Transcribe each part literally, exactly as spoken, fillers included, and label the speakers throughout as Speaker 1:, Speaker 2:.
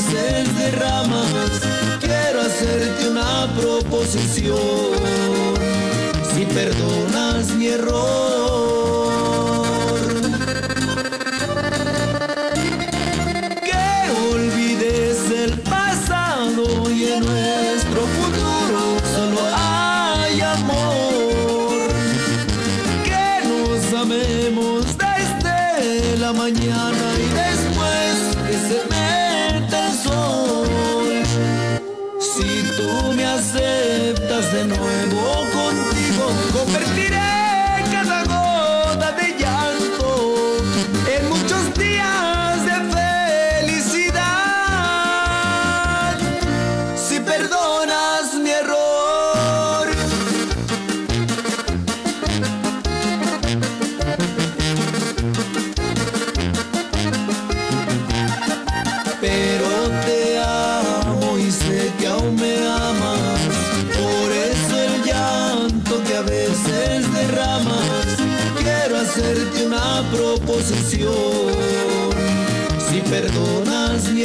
Speaker 1: veces derramas. Quiero hacerte una proposición, si perdonas mi error. Que olvides el pasado y en nuestro futuro solo hay amor. Que nos amemos desde la mañana y después que se meta el sol. Si tú me aceptas de nuevo contigo, convertiré cada gota de llanto en muchos días de felicidad. Si perdonas mi error. Pero te amo y sé que aún me amas, por eso el llanto que a veces derramas. Quiero hacerte una proposición, si perdonas mi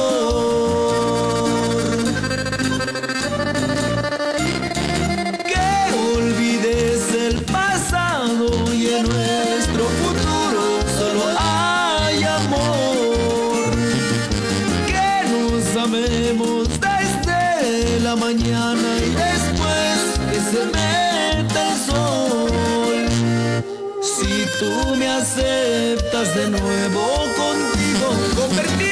Speaker 1: error. Que olvides el pasado y en nuestro futuro solo hay amor. Que nos amemos desde la mañana y después que se meta el sol. Si tú me aceptas de nuevo contigo, convertir